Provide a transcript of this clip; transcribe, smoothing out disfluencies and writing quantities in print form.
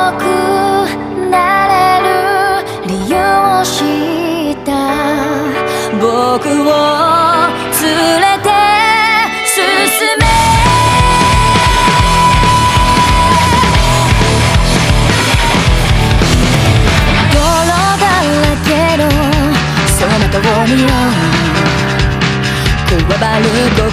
くなれる理由を知った僕を連れて進め泥だらけのその通りをくわばる